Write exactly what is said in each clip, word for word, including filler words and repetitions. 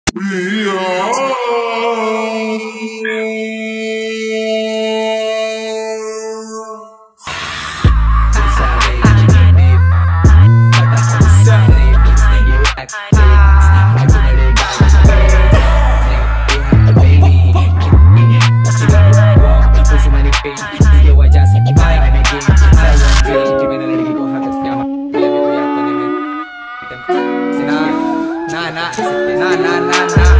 ना ना ना ना ना ना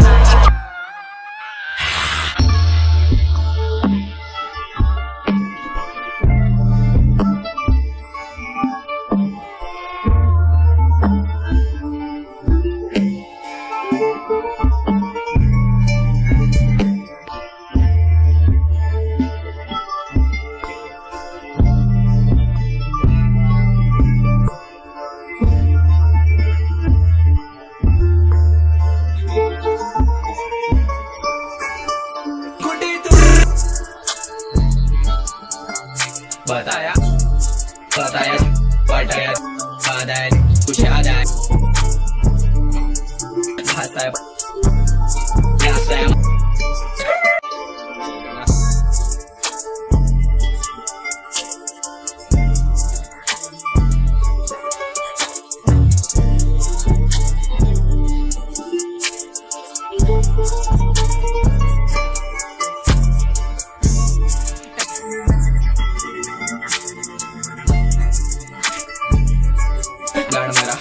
बताया बताया बताया बताया कुछ याद आया हंसाया हंसाया गाड़ मेरा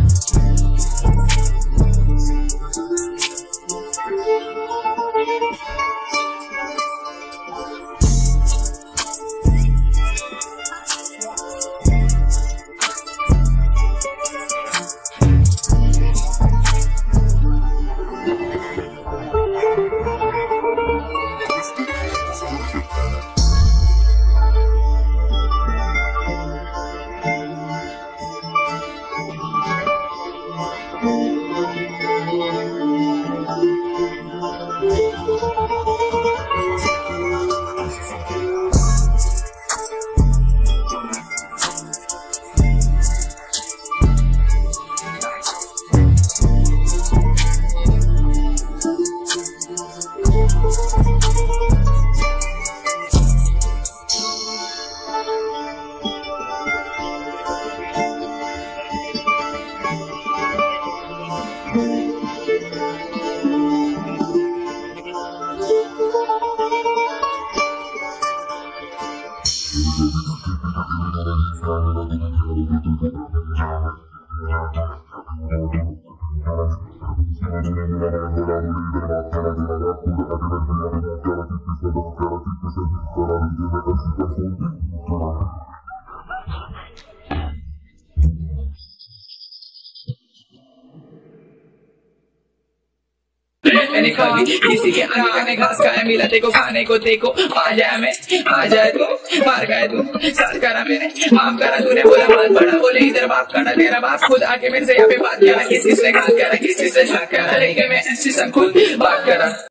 मैंने खाली किसी के आने खाने घास खाया मिला तेको खाने को तेको आ जाए मैं आ जाए तू मार गए तू साथ करा मैंने माफ करा तूने बोला माल बड़ा बोले इधर बाप करा तेरा बाप खुद आके मेरे से यहाँ पे बात करा किस किस ने घात करा किस किस ने झाक करा मैं ऐसी सब खुद बात करा।